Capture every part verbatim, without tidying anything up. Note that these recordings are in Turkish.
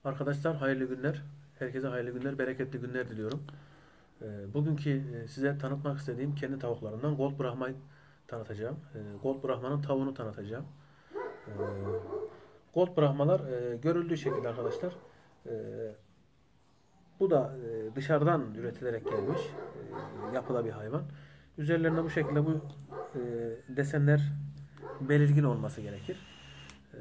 Arkadaşlar hayırlı günler. Herkese hayırlı günler, bereketli günler diliyorum. Ee, bugünkü e, size tanıtmak istediğim kendi tavuklarımdan Gold Brahma'yı tanıtacağım. Ee, Gold Brahma'nın tavuğunu tanıtacağım. Ee, Gold Brahmalar e, görüldüğü şekilde arkadaşlar. e, Bu da e, dışarıdan üretilerek gelmiş e, yapıda bir hayvan. Üzerlerinde bu şekilde bu e, desenler belirgin olması gerekir. E,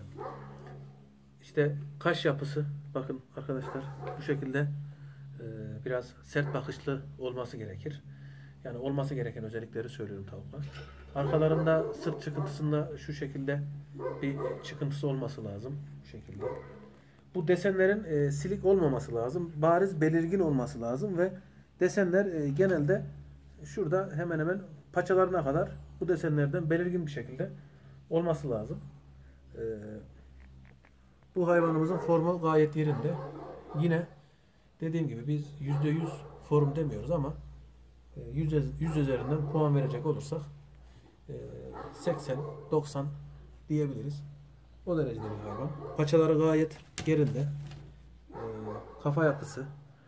İşte kaş yapısı bakın arkadaşlar bu şekilde e, biraz sert bakışlı olması gerekir. Yani olması gereken özellikleri söylüyorum tavuklar. Arkalarında sırt çıkıntısında şu şekilde bir çıkıntısı olması lazım. Bu şekilde. Bu desenlerin e, silik olmaması lazım. Bariz belirgin olması lazım ve desenler e, genelde şurada hemen hemen paçalarına kadar bu desenlerden belirgin bir şekilde olması lazım. E, Bu hayvanımızın formu gayet yerinde. Yine dediğim gibi biz yüzde yüz form demiyoruz ama yüz üzerinden puan verecek olursak seksen doksan diyebiliriz. O derecede bir hayvan. Paçaları gayet yerinde. Kafa yapısı,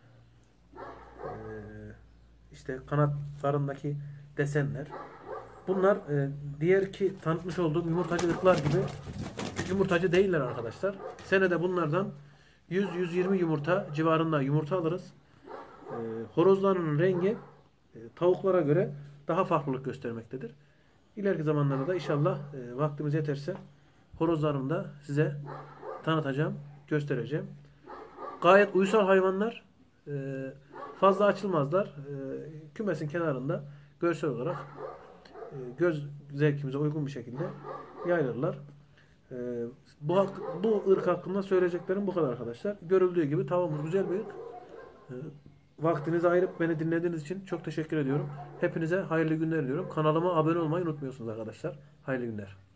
işte kanatlarındaki desenler. Bunlar diğer ki tanıtmış olduğum yumurtacı ırklar gibi yumurtacı değiller arkadaşlar. Senede bunlardan yüz yüz yirmi yumurta civarında yumurta alırız. E, horozlarının rengi e, tavuklara göre daha farklılık göstermektedir. İleriki zamanlarda da inşallah e, vaktimiz yeterse horozlarını da size tanıtacağım, göstereceğim. Gayet uysal hayvanlar. E, fazla açılmazlar. E, kümesin kenarında görsel olarak e, göz zevkimize uygun bir şekilde yayılırlar. Ee, bu, bu ırk hakkında söyleyeceklerim bu kadar arkadaşlar. Görüldüğü gibi tavuğumuz güzel bir ırk. Ee, vaktinizi ayırıp beni dinlediğiniz için çok teşekkür ediyorum. Hepinize hayırlı günler diliyorum. Kanalıma abone olmayı unutmuyorsunuz arkadaşlar. Hayırlı günler.